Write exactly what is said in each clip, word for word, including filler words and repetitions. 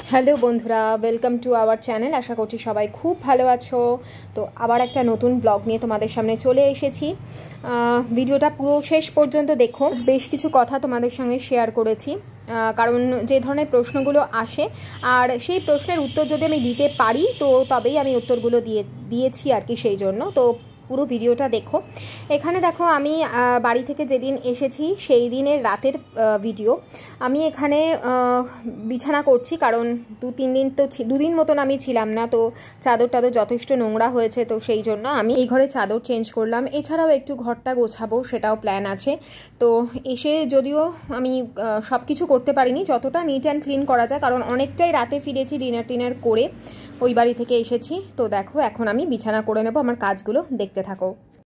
Hello বন্ধুরা, welcome to our channel. আশা করছি সবাই খুব ভালো আছো। তো আবার একটা নতুন ব্লগ নিয়ে তোমাদের সামনে চলে এসেছি। ভিডিওটা পুরো শেষ পর্যন্ত দেখো। বেশ কিছু কথা তোমাদের সঙ্গে শেয়ার করেছি, কারণ যে ধরনের প্রশ্নগুলো আসে আর সেই প্রশ্নের উত্তর যদি আমি দিতে পারি তো তবেই আমি উত্তরগুলো দিয়ে দিয়েছি আর কি। সেই জন্য তো পুরো ভিডিওটা দেখো। এখানে দেখো, আমি বাড়ি থেকে যেদিন এসেছি সেই দিনের রাতের ভিডিও। আমি এখানে বিছানা করছি, কারণ দু তিন দিন তো দুদিন মতন আমি ছিলাম না, তো চাদর টাদর যথেষ্ট নোংরা হয়েছে, তো সেই জন্য আমি এই ঘরে চাদর চেঞ্জ করলাম। এছাড়াও একটু ঘরটা গোছাবো, সেটাও প্ল্যান আছে। তো এসে যদিও আমি সব কিছু করতে পারিনি, যতটা নিট অ্যান্ড ক্লিন করা যায়, কারণ অনেকটাই রাতে ফিরেছি ডিনার টিনার করে ওই বাড়ি থেকে এসেছি। তো দেখো, এখন আমি বিছানা করে নেব। আমার কাজগুলো দেখতে থাকো।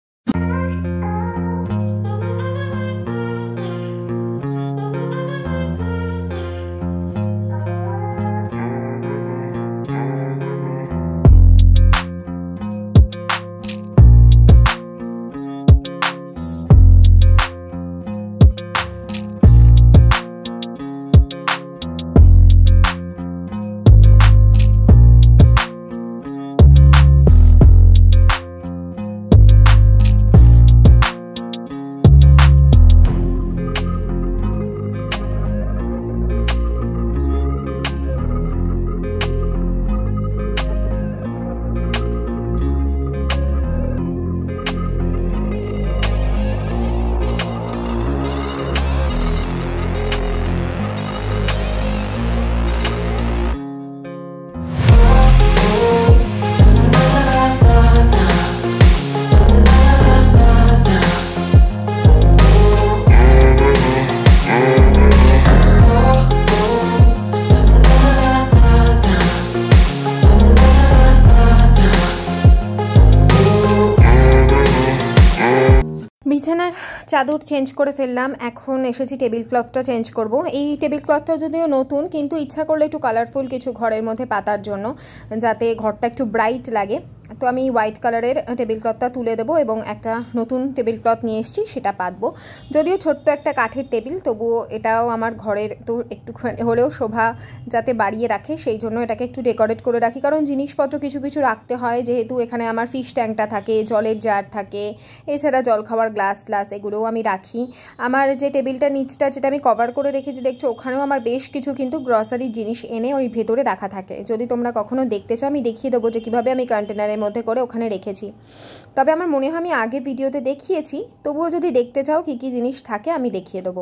বিছানার চাদর চেঞ্জ করে ফেললাম, এখন এসেছি টেবিল ক্লথটা চেঞ্জ করব। এই টেবিল ক্লথটা যদিও নতুন, কিন্তু ইচ্ছা করলে একটু কালারফুল কিছু ঘরের মধ্যে পাতার জন্য, যাতে ঘরটা একটু ব্রাইট লাগে। তো আমি হোয়াইট কালারের টেবিল ক্লথটা তুলে দেবো এবং একটা নতুন টেবিল ক্লথ নিয়ে এসেছি, সেটা পাতবো। যদিও ছোট্ট একটা কাঠের টেবিল, তবুও এটাও আমার ঘরের তো একটু হলেও শোভা যাতে বাড়িয়ে রাখে, সেই জন্য এটাকে একটু ডেকোরেট করে রাখি। কারণ জিনিসপত্র কিছু কিছু রাখতে হয়, যেহেতু এখানে আমার ফিশ ট্যাঙ্কটা থাকে, জলের জার থাকে, এছাড়া জল খাওয়ার গ্লাস গ্লাস এগুলোও আমি রাখি। আমার যে টেবিলটা নিচটা যেটা আমি কভার করে রেখেছি দেখছো, ওখানেও আমার বেশ কিছু কিন্তু গ্রসারির জিনিস এনে ওই ভেতরে রাখা থাকে। যদি তোমরা কখনো দেখতে চাও, আমি দেখিয়ে দেবো যে কীভাবে আমি কন্টেনারের মধ্যে করে ওখানে রেখেছি। তবে আমার মনে হয় আমি আগে ভিডিওতে দেখিয়েছি, তবুও যদি দেখতে চাও কী কী জিনিস থাকে আমি দেখিয়ে দেবো।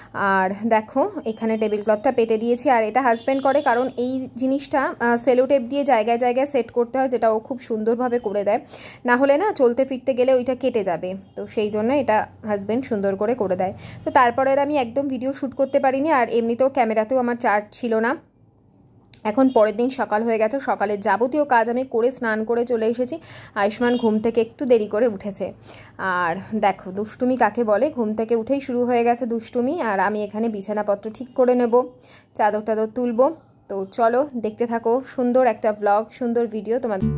আর দেখো, এখানে টেবিল ক্লথটা পেতে দিয়েছি, আর এটা হাজব্যান্ড করে, কারণ এই জিনিসটা সেলো টেপ দিয়ে জায়গায় জায়গায় সেট করতে হয়, যেটা ও খুব সুন্দরভাবে করে দেয়। না হলে না চলতে ফিরতে গেলে ওইটা কেটে যাবে, তো সেই জন্য এটা হাজব্যান্ড সুন্দর করে করে দেয়। তো তারপরে আমি একদম ভিডিও শ্যুট করতে পারিনি, আর এমনিতেও ক্যামেরাতেও আমার চার্জ ছিল না। এখন পরের দিন সকাল হয়ে গেছে, সকালের যাবতীয় কাজ আমি করে স্নান করে চলে এসেছি। আয়ুষ্মান ঘুম থেকে একটু দেরি করে উঠেছে। আর দেখো, দুষ্টুমি কাকে বলে, ঘুম থেকে উঠেই শুরু হয়ে গেছে দুষ্টুমি। আর আমি এখানে বিছানাপত্র ঠিক করে নেব, চাদর টাদর তুলব। তো চলো দেখতে থাকো, সুন্দর একটা ব্লগ, সুন্দর ভিডিও তোমাদের।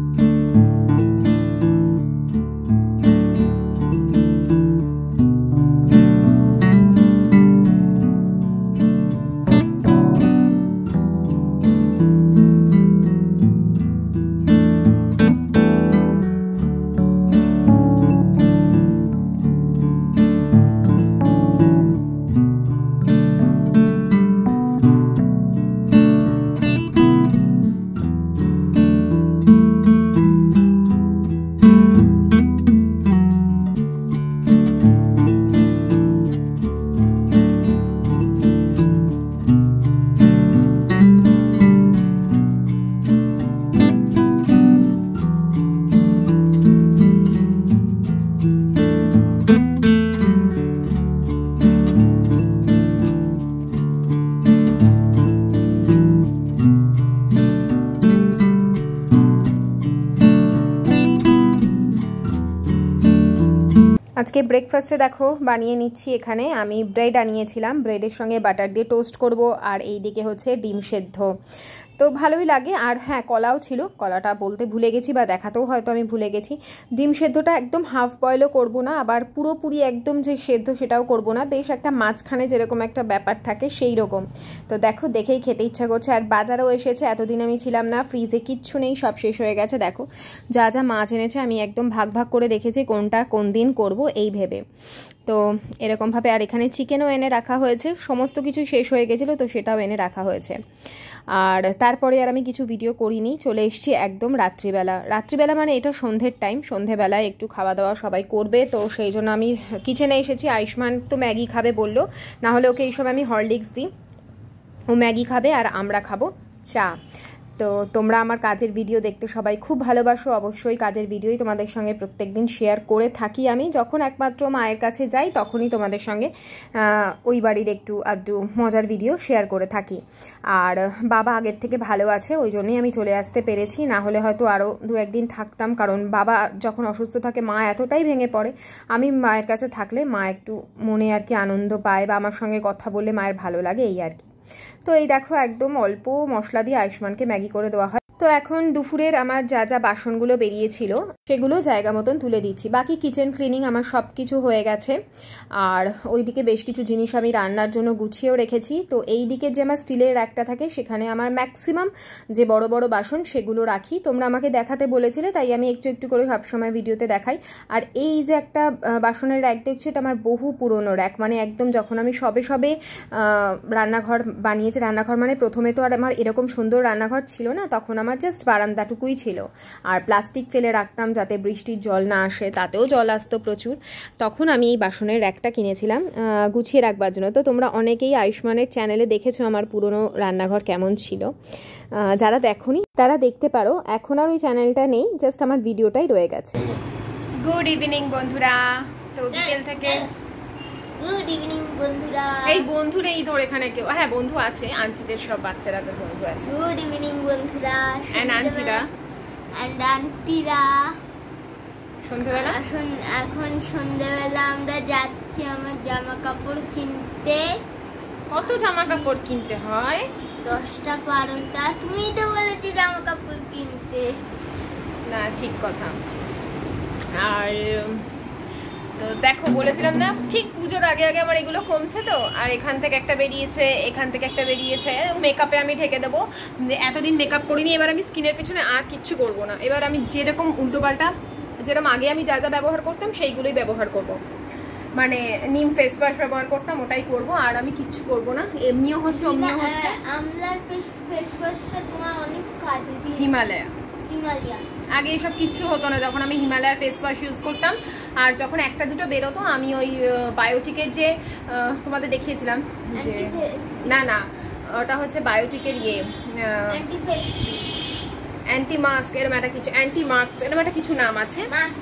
আজকে ব্রেকফাস্টে দেখো বানিয়ে নিচ্ছি। এখানে আমি ব্রেড আনিয়েছিলাম, ব্রেডের সঙ্গে বাটার দিয়ে টোস্ট করব, আর এই দিকে হচ্ছে ডিম সেদ্ধ। তো ভালোই লাগে। আর হ্যাঁ, কলাও ছিল, কলাটা বলতে ভুলে গেছি বা দেখাতেও হয়তো আমি ভুলে গেছি। ডিম সেদ্ধটা একদম হাফ বয়েলও করবো না, আবার পুরোপুরি একদম যে সেদ্ধ সেটাও করবো না, বেশ একটা মাঝখানে যেরকম একটা ব্যাপার থাকে সেই রকম। তো দেখো, দেখেই খেতে ইচ্ছা করছে। আর বাজারও এসেছে, এতদিন আমি ছিলাম না, ফ্রিজে কিচ্ছু নেই, সব শেষ হয়ে গেছে। দেখো যা যা মাছ এনেছে আমি একদম ভাগ ভাগ করে রেখেছি কোনটা কোন দিন করব এই ভেবে। তো এরকমভাবে, আর এখানে চিকেনও এনে রাখা হয়েছে, সমস্ত কিছু শেষ হয়ে গেছিলো তো সেটাও এনে রাখা হয়েছে। আর তারপরে আর আমি কিছু ভিডিও করিনি, চলে এসেছি একদম রাত্রিবেলা। রাত্রিবেলা মানে এটা সন্ধ্যের টাইম, সন্ধ্যেবেলায় একটু খাওয়া দাওয়া সবাই করবে, তো সেই জন্য আমি কিচেনে এসেছি। আয়ুষ্মান তো ম্যাগি খাবে বললো, না হলে ওকে এইসব আমি হরলিক্স দিই, ও ম্যাগি খাবে আর আমরা খাবো চা। তো তোমরা আমার কাজের ভিডিও দেখতে সবাই খুব ভালোবাসো, অবশ্যই কাজের ভিডিওই তোমাদের সঙ্গে প্রত্যেক দিন শেয়ার করে থাকি আমি। যখন একমাত্র মায়ের কাছে যাই তখনই তোমাদের সঙ্গে ওই বাড়ির একটু আধটু মজার ভিডিও শেয়ার করে থাকি। আর বাবা আগের থেকে ভালো আছে, ওই জন্যই আমি চলে আসতে পেরেছি, না হলে হয়তো আরও দু একদিন থাকতাম। কারণ বাবা যখন অসুস্থ থাকে মা এতটাই ভেঙে পড়ে, আমি মায়ের কাছে থাকলে মা একটু মনে আর কি আনন্দ পায় বা আমার সঙ্গে কথা বললে মায়ের ভালো লাগে, এই আর কি। তো এই দেখো, একদম অল্প মশলা দিয়ে আয়ুষ্মানকে ম্যাগি করে দেওয়া হয়। তো এখন দুপুরের আমার যা যা বাসনগুলো বেরিয়েছিল সেগুলো জায়গা মতন তুলে দিচ্ছি। বাকি কিচেন ক্লিনিং আমার সব কিছু হয়ে গেছে। আর ওইদিকে বেশ কিছু জিনিস আমি রান্নার জন্য গুছিয়েও রেখেছি। তো এই দিকে যে আমার স্টিলের র্যাকটা থাকে সেখানে আমার ম্যাক্সিমাম যে বড় বড় বাসন সেগুলো রাখি। তোমরা আমাকে দেখাতে বলেছিলে, তাই আমি একটু একটু করে সবসময় ভিডিওতে দেখাই। আর এই যে একটা বাসনের র্যাক দেখছো, এটা আমার বহু পুরনো র্যাক, মানে একদম যখন আমি সবে সবে রান্নাঘর বানিয়েছি, রান্নাঘর মানে প্রথমে তো আর আমার এরকম সুন্দর রান্নাঘর ছিল না, তখন আমার জাস্ট বারান্দাটুকুই ছিল। আর প্লাস্টিক ফেলে রাখতাম যাতে বৃষ্টির জল না আসে, তাতেও জল আসতো প্রচুর। তখন আমি এই বাসনের র্যাকটা কিনেছিলাম গুছিয়ে রাখবার জন্য। তো তোমরা অনেকেই আয়ুষ্মানের চ্যানেলে দেখেছো আমার পুরনো রান্নাঘর কেমন ছিল, যারা দেখোনি তারা দেখতে পারো। এখন আর ওই চ্যানেলটা নেই, জাস্ট আমার ভিডিওটাই রয়ে গেছে। গুড ইভিনিং বন্ধুরা। তো বিকেল থেকে গুড ইভিনিং বন্ধুরা। এই বন্ধু নেই তোর এখানে কেউ? হ্যাঁ, বন্ধু আছে, আন্টিদের সব বাচ্চারা তো বন্ধু আছে। গুড ইভিনিং বন্ধুরা। এন্ড আন্টিরা এন্ড আন্টিরা সন্ধ্যাবেলা, এখন এখন সন্ধ্যাবেলা আমরা যাচ্ছি আমার জামা কাপড় কিনতে। কত জামা কাপড় কিনতে হয়? দশটা বারোটা। তুমি তো বলেছি জামা কাপড় কিনতে। না, ঠিক কথা। আর তো দেখো, বলেছিলাম না ঠিক পুজোর আগে আগে আমার এগুলো কমছে। তো আর এখান থেকে একটা বেরিয়েছে, এখান থেকে একটা বেরিয়েছে। মেকআপে আমি ঢেকে দেবো, এতদিন মেকআপ করিনি, এবার আমি স্কিনের পেছনে আর কিচ্ছু করবো না। এবার আমি যেরকম উল্টোপাল্টা, যেরকম আগে আমি যা যা ব্যবহার করতাম সেইগুলোই ব্যবহার করব। মানে নিম ফেস ওয়াশ ব্যবহার করতাম, ওটাই করব। আর আমি কিচ্ছু করব না, এমনিও হচ্ছে অমনিও হচ্ছে। আমলার ফেস ওয়াশটা তোমার অনেক কাজে দিয়েছে। হিমালয়া হিমালয়া আগে এসব কিচ্ছু হতো না, যখন আমি হিমালয়ার ফেস ওয়াশ ইউজ করতাম। আর যখন একটা দুটো বেরোতো, আমি ওই বায়োটিকের যে তোমাদের দেখিয়েছিলাম যে, না না ওটা হচ্ছে বায়োটিকের ইয়ে অ্যান্টি মাস্ক, এরকম একটা কিছু, অ্যান্টি মাস্ক এরকম একটা কিছু নাম আছে।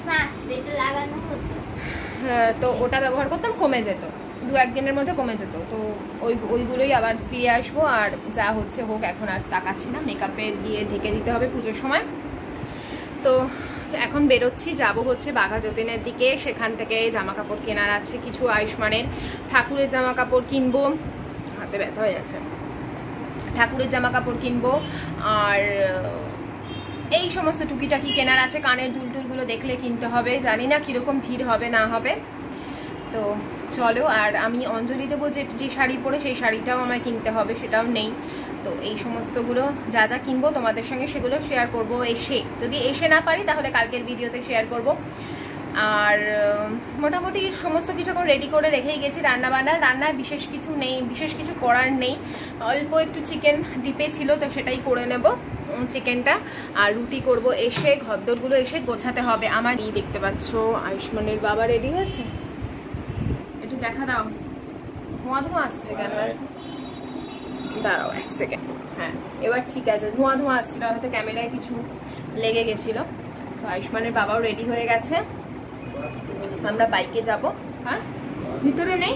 তো ওটা ব্যবহার করতাম, কমে যেত, দু একদিনের মধ্যে কমে যেত। তো ওই ওইগুলোই আবার ফিরে আসবো। আর যা হচ্ছে হোক, এখন আর তাকাচ্ছি না, মেকআপে দিয়ে ঢেকে দিতে হবে পুজোর সময়। তো এখন বেরোচ্ছি, যাব হচ্ছে বাঘা যতীনের দিকে। সেখান থেকে জামা কাপড় কেনার আছে কিছু, আয়ুষ্মানের ঠাকুরের জামা কাপড় কিনবো, হাতে ব্যথা হয়ে যাচ্ছে, ঠাকুরের জামা কাপড় কিনবো। আর এই সমস্ত টুকিটাকি কেনার আছে, কানের দুল টুলগুলো দেখলে কিনতে হবে, জানি না কীরকম ভিড় হবে না হবে। তো চলো, আর আমি অঞ্জলি দেবো যে যে শাড়ি পরে, সেই শাড়িটাও আমায় কিনতে হবে, সেটাও নেই। তো এই সমস্তগুলো যা যা কিনবো তোমাদের সঙ্গে সেগুলো শেয়ার করব এসে, যদি এসে না পারি তাহলে কালকের ভিডিওতে শেয়ার করব। আর মোটামুটি সমস্ত কিছু এখন রেডি করে রেখেই গেছি। রান্না বান্না রান্নায় বিশেষ কিছু নেই, বিশেষ কিছু করার নেই। অল্প একটু চিকেন ডিপে ছিল, তো সেটাই করে নেব চিকেনটা। আর রুটি করব এসে, ঘরদোরগুলো এসে গোছাতে হবে আমার। এই দেখতে পাচ্ছ আয়ুষ্মানের বাবা রেডি হয়েছে, একটু দেখা দাও। ধোঁয়া ধোঁয়া আসছে কেন? দাঁড়াও এক সেকেন্ড। হ্যাঁ, এবার ঠিক আছে। ধোঁয়া ধোঁয়া আসছিল, হয়তো ক্যামেরায় কিছু লেগে গেছিল। তো আয়ুষ্মানের বাবাও রেডি হয়ে গেছে, আমরা বাইকে যাব। হ্যাঁ, ভিতরে নেই।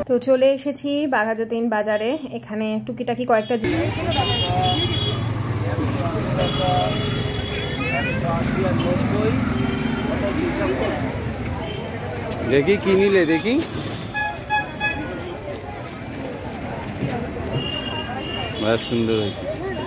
তো চলে এসেছি বাঘাযতীন বাজারে। এখানে টুকিটাকি কয়েকটা দেখি কি নিলে, দেখি বেশ সুন্দর হয়েছে।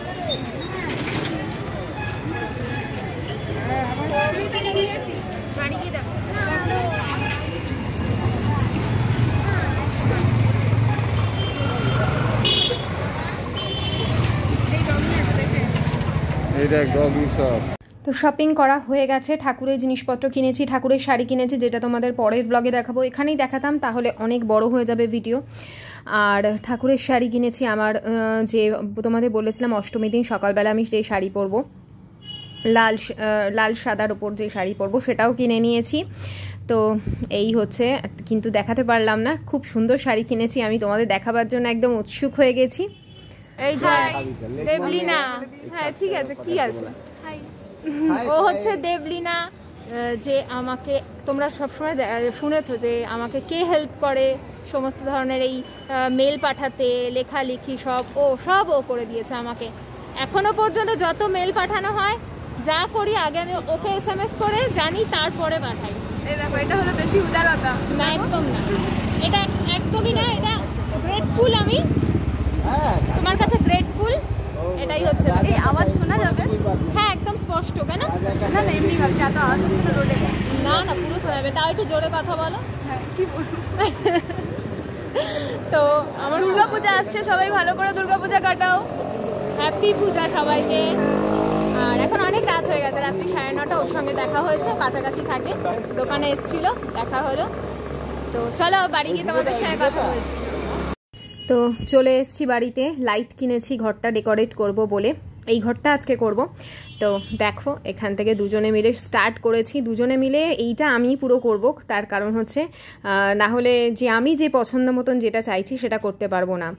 তো শপিং করা হয়ে গেছে, ঠাকুরের জিনিসপত্র কিনেছি, ঠাকুরের শাড়ি কিনেছি, যেটা তোমাদের পরের ব্লগে দেখাবো। এখানেই দেখাতাম তাহলে অনেক বড় হয়ে যাবে ভিডিও। আর ঠাকুরের শাড়ি কিনেছি আমার, যে তোমাদের বলেছিলাম অষ্টমী দিন সকালবেলা আমি যে শাড়ি পরবো, লাল লাল সাদার ওপর যে শাড়ি পরবো, সেটাও কিনে নিয়েছি। তো এই হচ্ছে, কিন্তু দেখাতে পারলাম না। খুব সুন্দর শাড়ি কিনেছি আমি, তোমাদের দেখাবার জন্য একদম উৎসুক হয়ে গেছি। এই যে দেবলীনা, হ্যাঁ ঠিক আছে, কি আছে, ও হচ্ছে দেবলীনা, যে আমাকে তোমরা সবসময় শুনেছো যে আমাকে কে হেল্প করে সমস্ত ধরনের এই মেল পাঠাতে, লেখালেখি সব ও সব ও করে দিয়েছে আমাকে। এখনো পর্যন্ত যত মেল পাঠানো হয়, যা করি আগে আমি ওকে এস এম এস করে জানি, তারপরে পাঠাই। এই দেখো, এটা হলো বেশি উদারতা না, একদম না, এটা একদমই না, এটা গ্রেটফুল। আমি তোমার কাছে গ্রেটফুল, এটাই হচ্ছে। আওয়াজ শোনা যাবে? হ্যাঁ একদম স্পষ্ট। কেন না, এমনি ভাবছি এত আওয়াজ হচ্ছে রোডে। না না, পুরো শোনা যাবে। তাও একটু জোরে কথা বলো। হ্যাঁ কি বলবো। তো আমার দুর্গা পূজা আসছে, সবাই ভালো করে দুর্গা পূজা কাটাও। হ্যাপি পূজা সবাইকে। আর এখন অনেক রাত হয়ে গেছে, রাত্রি সাড়ে নটা। ওর সঙ্গে দেখা হয়েছে, কাছাকাছি থাকে, দোকানে এসেছিল, দেখা হলো। তো চলো বাড়ি গিয়ে তোমাদের সঙ্গে কথা বলছি। তো চলে এসেছি বাড়িতে, লাইট কিনেছি ঘরটা ডেকোরেট করব বলে। এই ঘরটা আজকে করব। তো দেখো, এখান থেকে দুজনে মিলে স্টার্ট করেছি, দুজনে মিলে এইটা আমি পুরো করব। তার কারণ হচ্ছে না হলে যে আমি যে পছন্দ মতন যেটা চাইছি সেটা করতে পারবো না।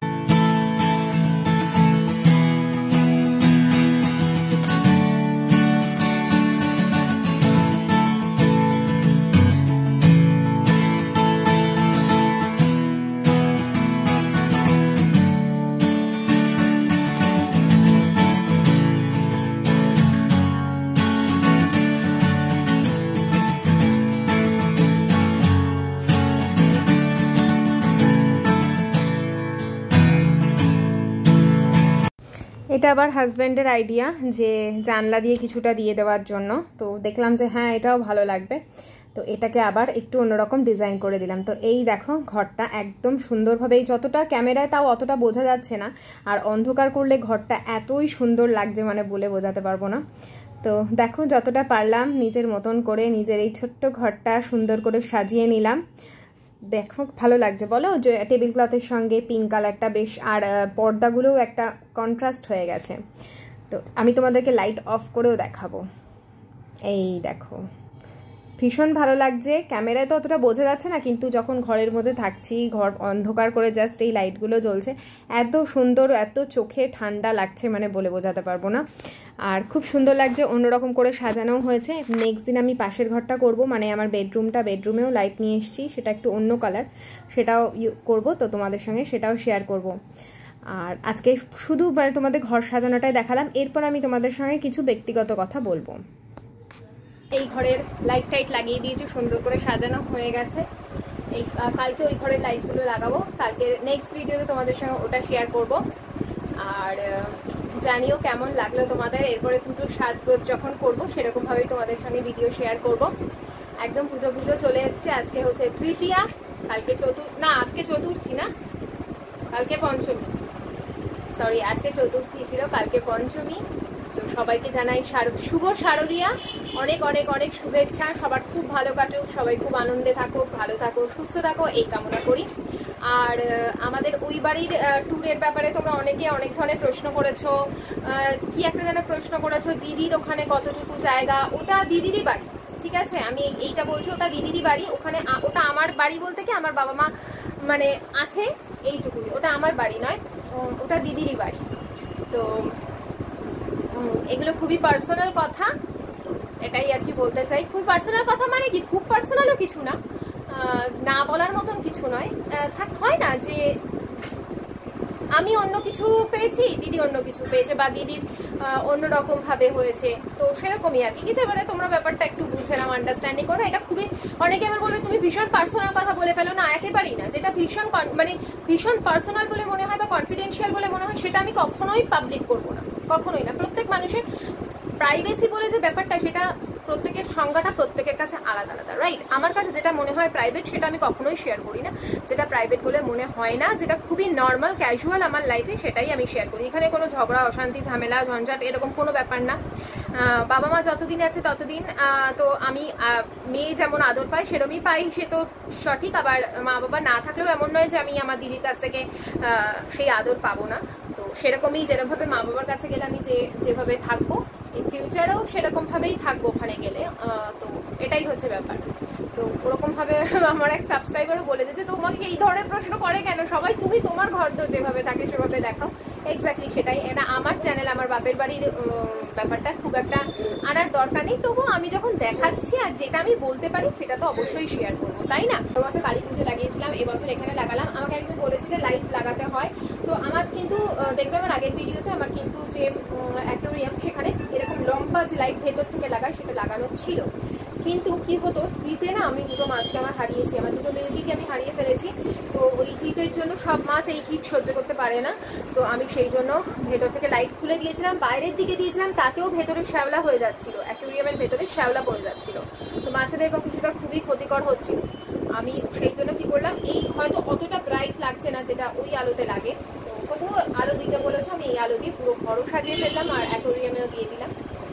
এটা আবার হাজব্যান্ডের আইডিয়া, যে জানলা দিয়ে কিছুটা দিয়ে দেওয়ার জন্য। তো দেখলাম যে হ্যাঁ এটাও ভালো লাগবে, তো এটাকে আবার একটু অন্যরকম ডিজাইন করে দিলাম। তো এই দেখো ঘরটা একদম সুন্দরভাবে, এই যতটা ক্যামেরায় তাও অতটা বোঝা যাচ্ছে না, আর অন্ধকার করলে ঘরটা এতই সুন্দর লাগছে মানে বলে বোঝাতে পারবো না। তো দেখো যতটা পারলাম নিজের মতন করে নিজের এই ছোট্ট ঘরটা সুন্দর করে সাজিয়ে নিলাম। দেখো ভালো লাগছে বলো, যে টেবিল ক্লথের সঙ্গে পিঙ্ক কালারটা বেশ, আর পর্দাগুলোও একটা কন্ট্রাস্ট হয়ে গেছে। তো আমি তোমাদেরকে লাইট অফ করেও দেখাবো। এই দেখো ভীষণ ভালো লাগছে, ক্যামেরায় তো অতটা বোঝা যাচ্ছে না, কিন্তু যখন ঘরের মধ্যে থাকছি, ঘর অন্ধকার করে জাস্ট এই লাইটগুলো জ্বলছে, এত সুন্দর, এত চোখে ঠান্ডা লাগছে মানে বলে বোঝাতে পারবো না। আর খুব সুন্দর লাগছে, অন্যরকম করে সাজানো হয়েছে। নেক্সট দিন আমি পাশের ঘরটা করব, মানে আমার বেডরুমটা, বেডরুমেও লাইট নিয়ে এসেছি, সেটা একটু অন্য কালার, সেটাও করব। তো তোমাদের সঙ্গে সেটাও শেয়ার করব। আর আজকে শুধু মানে তোমাদের ঘর সাজানোটাই দেখালাম, এরপর আমি তোমাদের সঙ্গে কিছু ব্যক্তিগত কথা বলবো। এই ঘরের লাইট টাইট লাগিয়ে দিয়েছি, সুন্দর করে সাজানো হয়ে গেছে। এই কালকে ওই ঘরের লাইটগুলো লাগাবো, কালকে নেক্সট ভিডিওতে তোমাদের সঙ্গে ওটা শেয়ার করব। আর জানিও কেমন লাগলো তোমাদের। এরপরে পুজোর সাজগোজ যখন করবো সেরকমভাবেই তোমাদের সঙ্গে ভিডিও শেয়ার করব। একদম পুজো পুজো চলে এসছে। আজকে হচ্ছে তৃতীয়া, কালকে চতুর্থ, না আজকে চতুর্থী না, কালকে পঞ্চমী, সরি আজকে চতুর্থী ছিল, কালকে পঞ্চমী। তো সবাইকে জানাই শুভ শারদিয়া, অনেক অনেক অনেক শুভেচ্ছা। সবার খুব ভালো কাটুক, সবাই খুব আনন্দে থাকুক, ভালো থাকো, সুস্থ থাকো, এই কামনা করি। আর আমাদের ওই বাড়ির ট্যুরের ব্যাপারে তোমরা অনেকে অনেক ধরনের প্রশ্ন করেছো, কি একটা যেন প্রশ্ন করেছো, দিদির ওখানে কতটুকু জায়গা, ওটা দিদিরই বাড়ি, ঠিক আছে, আমি এইটা বলছি, ওটা দিদিরই বাড়ি। ওখানে ওটা আমার বাড়ি বলতে কি আমার বাবা মা মানে আছে এইটুকুই, ওটা আমার বাড়ি নয়, ওটা দিদিরই বাড়ি। তো এগুলো খুবই পার্সোনাল কথা, এটাই আর কি বলতে চাই। খুবই পার্সোনাল কথা মানে কি, খুব পার্সোনালও কিছু না, না বলার মতন কিছু নয়, থাক হয় হয় না যে আমি অন্য কিছু পেয়েছি, দিদি অন্য কিছু পেয়েছে, বা দিদির অন্যরকম ভাবে হয়েছে, তো সেরকমই আর কি। কিছু এবারে তোমরা ব্যাপারটা একটু বুঝে নাও, আন্ডারস্ট্যান্ডিং করো। এটা খুবই, অনেকে আবার বলবে তুমি ভীষণ পার্সোনাল কথা বলে ফেলো। না, একেবারেই না। যেটা ভীষণ মানে ভীষণ পার্সোনাল বলে মনে হয় বা কনফিডেন্সিয়াল বলে মনে হয়, সেটা আমি কখনোই পাবলিক করবো না, কখনোই না। প্রত্যেক মানুষের প্রাইভেসি বলে যে ব্যাপারটা, সেটা প্রত্যেকের সংজ্ঞাটা প্রত্যেকের কাছে আলাদা আলাদা, রাইট? আমার কাছে যেটা মনে হয় প্রাইভেট, সেটা আমি কখনোই শেয়ার করি না। যেটা প্রাইভেট বলে মনে হয় না, যেটা খুবই নর্মাল ক্যাজুয়াল আমার লাইফে, সেটাই আমি শেয়ার করি। এখানে কোনো ঝগড়া, অশান্তি, ঝামেলা, ঝঞ্ঝাট এরকম কোনো ব্যাপার না। বাবা মা যতদিন আছে ততদিন তো আমি মেয়ে যেমন আদর পাই সেরকমই পাই, সে তো সঠিক। আবার মা বাবা না থাকলেও এমন নয় যে আমি আমার দিদির কাছ থেকে সেই আদর পাবো না। তো সেরকমই যেরকমভাবে মা বাবার কাছে গেলে আমি যে যেভাবে থাকবো, ইন ফিউচারেও সেরকম ভাবেই থাকবো ওখানে গেলে। তো এটাই হচ্ছে ব্যাপার। তো ওরকম ভাবে আমার এক সাবস্ক্রাইবারও বলেছে যে তোমাকে এই ধরনের প্রশ্ন করে কেন সবাই, তুমি তোমার ঘর তো যেভাবে থাকে সেভাবে দেখাও। এক্স্যাক্টলি সেটাই। এটা আমার চ্যানেল, আমার বাপের বাড়ির ব্যাপারটা খুব একটা আনার দরকার নেই। তবুও আমি যখন দেখাচ্ছি আর যেটা আমি বলতে পারি সেটা তো অবশ্যই শেয়ার করবো, তাই না? এবছর কালী পুজো লাগিয়েছিলাম, এবছর এখানে লাগালাম। আমাকে একজন বলেছিলেন লাইট লাগাতে হয়, তো আমার কিন্তু দেখবে আমার আগের ভিডিওতে আমার কিন্তু যে অ্যাকোয়ারিয়াম, সেখানে এরকম লম্বা যে লাইট ভেতর থেকে লাগায় সেটা লাগানো ছিল। কিন্তু কি হতো, হিটে না আমি দুটো মাছকে আমার হারিয়েছি, আমার দুটো মিল্কিকে আমি হারিয়ে ফেলেছি। তো ওই হিটের জন্য সব মাছ এই হিট সহ্য করতে পারে না। তো আমি সেই জন্য ভেতর থেকে লাইট খুলে দিয়েছিলাম, বাইরের দিকে দিয়েছিলাম, তাতেও ভেতরে শ্যাওলা হয়ে যাচ্ছিল, অ্যাকোয়ারিয়ামের ভেতরে শ্যাওলা পড়ে যাচ্ছিল। তো মাছেদের পক্ষে সেটা খুবই ক্ষতিকর হচ্ছিল। আমি সেই জন্য কি করলাম, এই হয়তো অতটা ব্রাইট লাগছে না যেটা ওই আলোতে লাগে, তো তবুও আলো দিতে বলেছে, আমি এই আলো দিয়ে পুরো ঘরও সাজিয়ে ফেললাম আর অ্যাকোয়ারিয়ামেও দিয়ে দিলাম।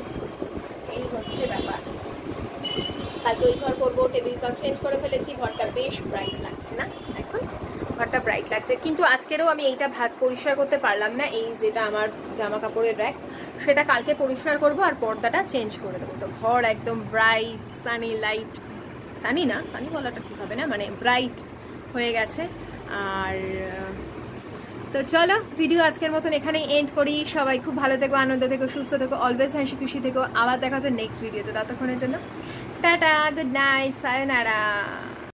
এই হচ্ছে ব্যাপার। কালকে ওই ঘর করবো, টেবিল ক্লথ চেঞ্জ করে ফেলেছি, ঘরটা বেশ ব্রাইট লাগছে না এখন? ঘরটা ব্রাইট লাগছে। কিন্তু আজকেরও আমি এইটা ভাঁজ পরিষ্কার করতে পারলাম না, এই যেটা আমার জামা কাপড়ের র্যাক, সেটা কালকে পরিষ্কার করব আর পর্দাটা চেঞ্জ করে দেবো। তো ঘর একদম ব্রাইট, সানি লাইট, সানি না, সানি বলাটা ঠিক হবে না, মানে ব্রাইট হয়ে গেছে। আর তো চলো, ভিডিও আজকের মতন এখানেই এন্ড করি। সবাই খুব ভালো থেকো, আনন্দ থেকো, সুস্থ থেকো, অলওয়েজ হাসি খুশি থেকো। আবার দেখা হচ্ছে নেক্সট ভিডিওতে। ততক্ষণের জন্য টাটা, গুড নাইট, সায়োনারা।